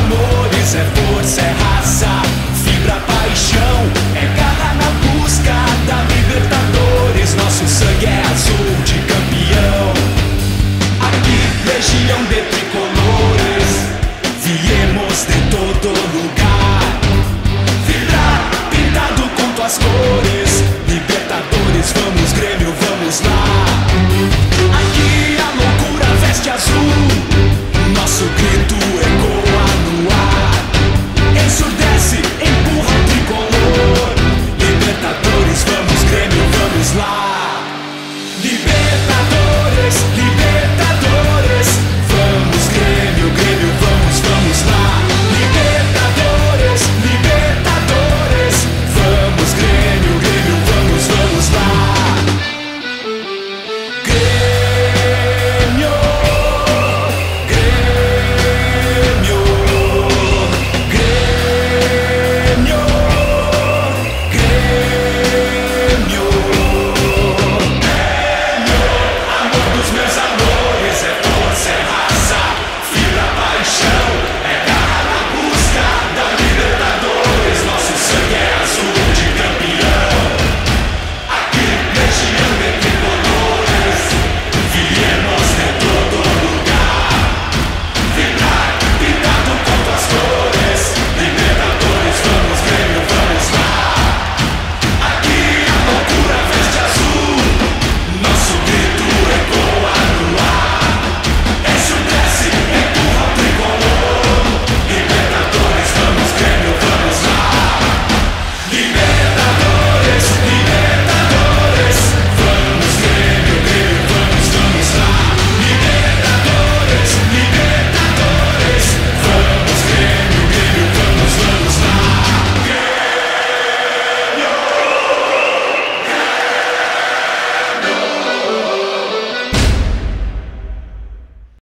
amores, é força, é raça, fibra, paixão, é garra na busca da Libertadores. Nosso sangue é azul de campeão. Aqui, legião de tricolores, viemos de todo lugar, vibrar, pintado com tuas cores.